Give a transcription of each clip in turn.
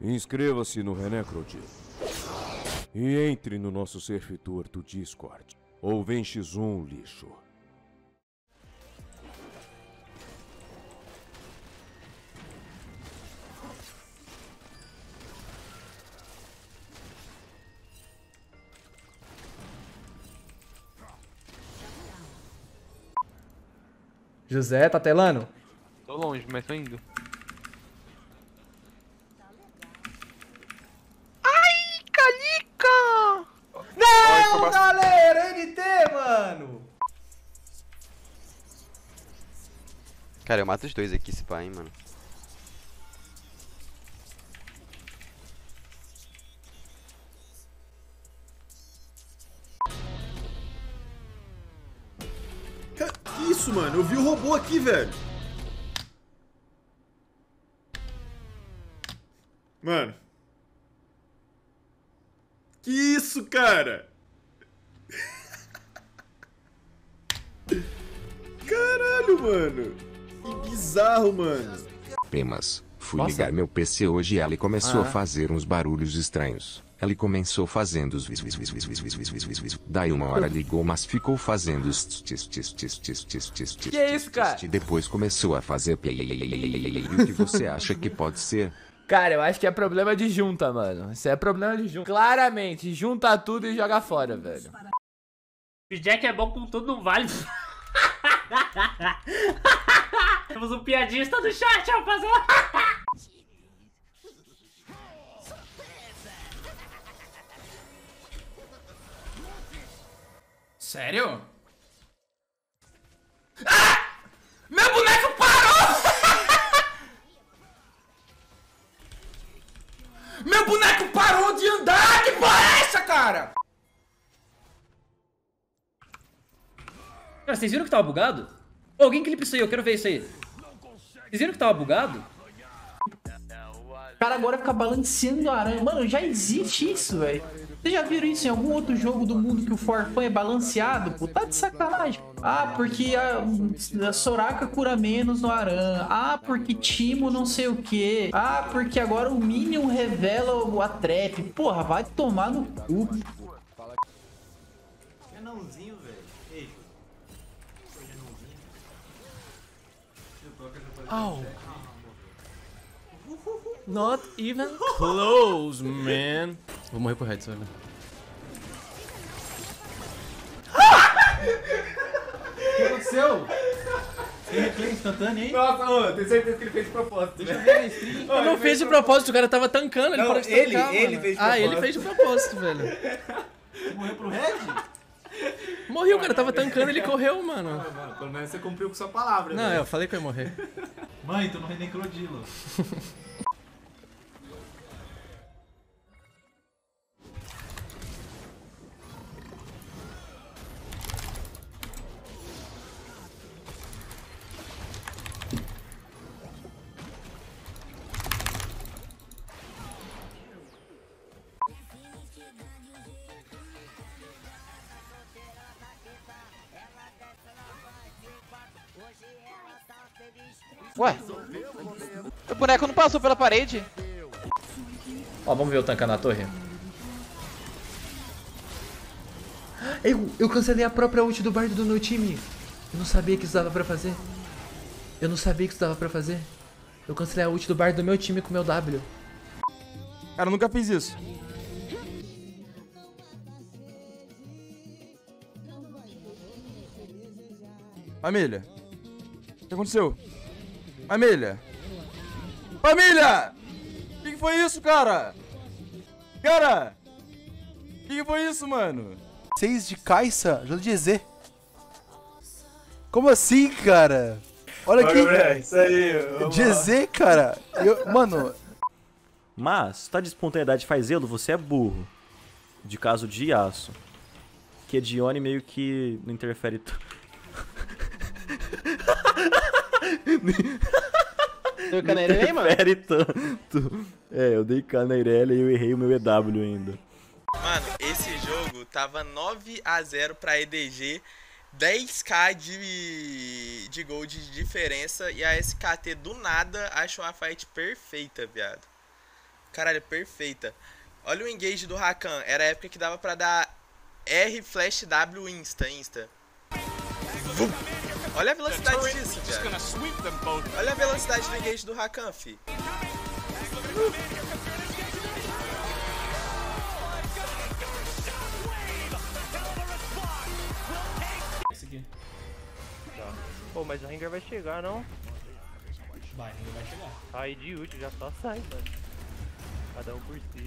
Inscreva-se no Renecrod e entre no nosso servidor do Discord. Ou vem X1, lixo. José, tá telando? Tô longe, mas tô indo. Ai, Calica! Não, galera! NT, mano! Cara, eu mato os dois aqui, se pá, hein, mano. Que isso, mano? Eu vi o robô aqui, velho. Mano. Que isso, cara? Caralho, mano. Que bizarro, mano. Mas fui Nossa. ligar meu PC hoje e ela começou a fazer uns barulhos estranhos. Ela começou fazendo os vis. Daí uma hora ligou, mas ficou fazendo os Que é isso, cara? E depois começou a fazer. O que você acha que pode ser? Cara, eu acho que é problema de junta, mano. Isso é problema de junta. Claramente, junta tudo e joga fora, velho. O Jack é bom com tudo, não vale. Temos um piadista do chat, rapaziada. Sério? Ah! Meu boneco parou! Meu boneco parou de andar! Que porra é essa, cara? Cara, vocês viram que tava bugado? Ô, alguém clipa isso aí, eu quero ver isso aí. Vocês viram que tava bugado? O cara agora fica balanceando a aranha. Mano, já existe isso, velho. Vocês já viram isso em algum outro jogo do mundo que o Forfã é balanceado? Pô, tá de sacanagem. Ah, porque a Soraka cura menos no Aran. Ah, porque Timo não sei o que. Ah, porque agora o Minion revela a trap. Porra, vai tomar no cu. Renãozinho, velho. Oh. Not even close, man. Vou morrer pro Red, velho. O que aconteceu? Tem replay instantâneo, hein? Nossa, ô, tenho certeza que ele fez de propósito. Deixa eu ver na stream. Eu não fiz de propósito, o cara tava tancando, ele Não, parou de ele- tancar, ele mano. fez de Ah, ele propósito. fez de propósito, velho. Você morreu pro Red? Morreu, o cara tava tancando, ele correu, mano. Mano, pelo menos você cumpriu com sua palavra, Não, eu falei que eu ia morrer. Mãe, tô no Renecrodilo. Ué? O boneco não passou pela parede. Ó, vamos ver o tankar na torre. Eu cancelei a própria ult do bardo do meu time. Eu não sabia que isso dava pra fazer. Eu não sabia que isso dava pra fazer. Eu cancelei a ult do bardo do meu time com o meu W. Cara, eu nunca fiz isso. Família. O que aconteceu? Família. Família! O que foi isso, cara? Cara! O que foi isso, mano? 6 de Caixa, ajuda de EZ. Como assim, cara? Olha aqui. Isso aí. De EZ, cara. Mano. Mas, se tá de espontaneidade faz zelo, você é burro. De caso de Yasuo. Que Dione meio que não interfere Deu Canarelli aí, mano? interfere tanto. É, eu dei Canarelli e eu errei o meu EW ainda. Mano, esse jogo tava 9-0 pra EDG, 10k de gold de diferença e a SKT do nada achou a fight perfeita, viado. Caralho, perfeita. Olha o engage do Rakan. Era a época que dava pra dar R flash W insta. Vum. Olha a velocidade disso, cara. Olha a velocidade do engage do Rakan, fi. Esse aqui. Tá. Pô, mas o Rengar vai chegar, não? Vai, ninguém vai chegar. Sai de ult, já só sai, mano. Cada um por si.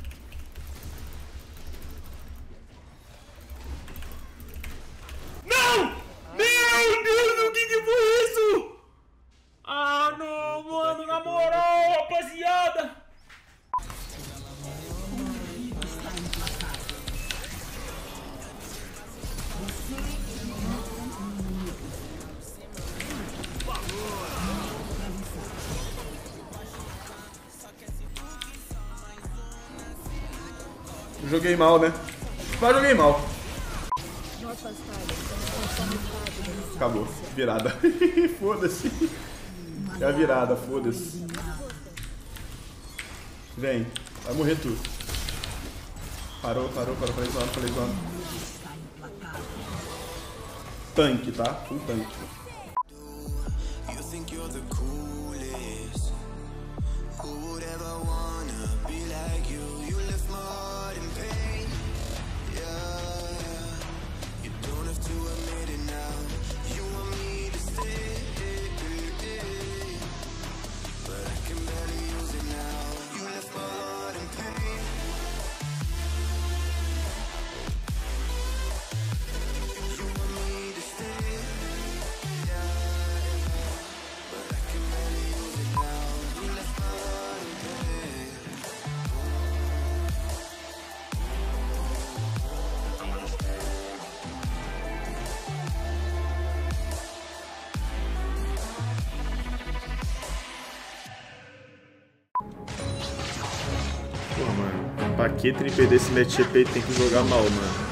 Não! Meu Deus, o que foi isso? Ah, não, mano, na moral, rapaziada. Joguei mal, né? Mas joguei mal. Acabou. Virada. Foda-se. É a virada, foda-se. Vem. Vai morrer tu. Parou. Falei zoando. Tanque, tá? Full tanque. Pô, mano, pra que perder esse matchup aí tem que jogar mal, mano.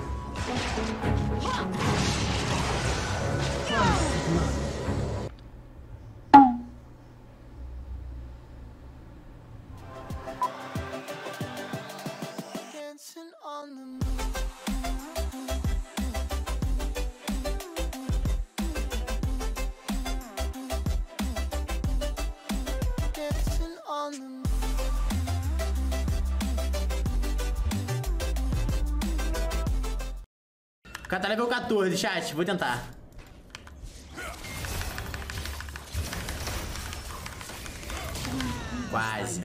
O cara tá level 14, chat. Vou tentar. Quase.